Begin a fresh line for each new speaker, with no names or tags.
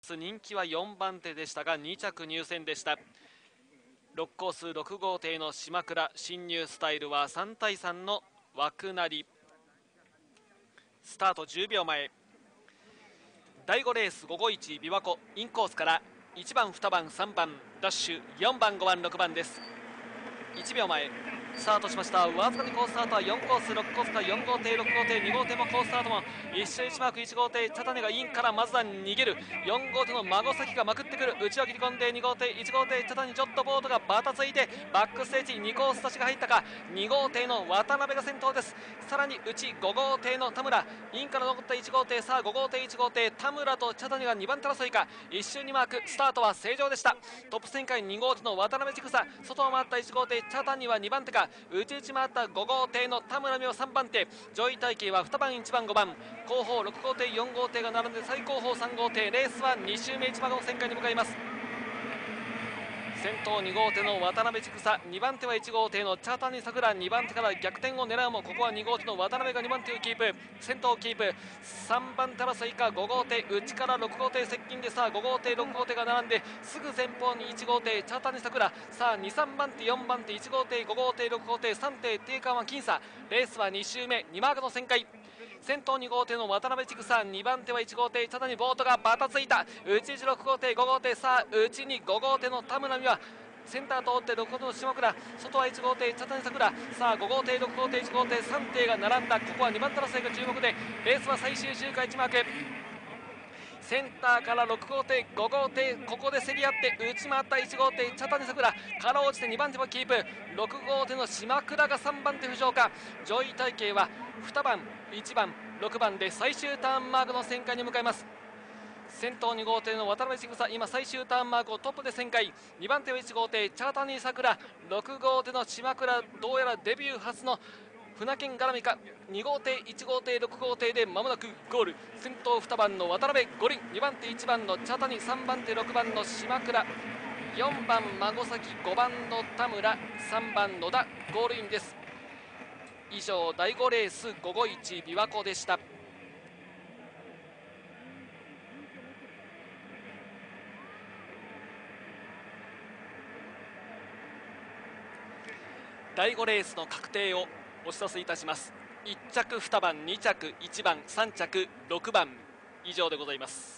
人気は4番手でしたが2着入線でした。6コース6号艇の島倉、進入スタイルは3対3の枠なり。スタート10秒前。第5レース551琵琶湖インコースから1番2番3番ダッシュ4番5番6番です。1秒前スタートしました。わずかにコーススタートは4コース6コースから4号艇6号艇2号艇もコーススタートも一周1マーク1号艇茶種がインからまずは逃げる。4号艇の孫崎がまくってくる。内を切り込んで2号艇1号艇茶種ちょっとボートがバタついてバックステージ2コース差しが入ったか。2号艇の渡辺が先頭です。さらに内5号艇の田村インから残った1号艇。さあ5号艇1号艇田村と茶谷が2番手争いか。一周2マークスタートは正常でした。トップ旋回2号艇の渡辺千草外を回った1号艇茶谷は2番手か。内々回った5号艇の田村美桜3番手。上位体系は2番1番5番後方6号艇4号艇が並んで最後方3号艇。レースは2周目1番の旋回に向かいます。先頭2号艇の渡辺千草2番手は1号艇の茶谷さくら2番手から逆転を狙うもここは2号艇の渡辺が2番手をキープ先頭をキープ3番手争いか。5号艇内から6号艇接近でさあ5号艇6号艇が並んですぐ前方に1号艇茶谷さくらさあ2、3番手4番手1号艇5号艇6号艇3艇定款は僅差。レースは2周目2マークの旋回。先頭2号艇の渡辺千草2番手は1号艇茶谷ボートがバタついた。内6号艇5号艇さあ内に5号艇の田村美はセンター通って6号艇の下倉外は1号艇茶谷さくらさあ5号艇6号艇1号艇3艇が並んだ。ここは2番手争いが注目でレースは最終周回1マーク。センターから6号艇5号艇ここで競り合って内回った1号艇茶谷さくらから落ちて2番手もキープ。6号艇の島倉が3番手浮上か。上位体系は2番1番6番で最終ターンマークの旋回に向かいます。先頭2号艇の渡辺千草今最終ターンマークをトップで旋回。2番手は1号艇茶谷さくら6号艇の島倉どうやらデビュー初の船券絡みか。2号艇1号艇6号艇でまもなくゴール。先頭2番の渡辺五輪2番手1番の茶谷3番手6番の島倉4番孫崎5番の田村3番野田ゴールインです。以上第5レース551琵琶湖でした。第5レースの確定をお知らせいたします。1着2番2着1番3着6番以上でございます。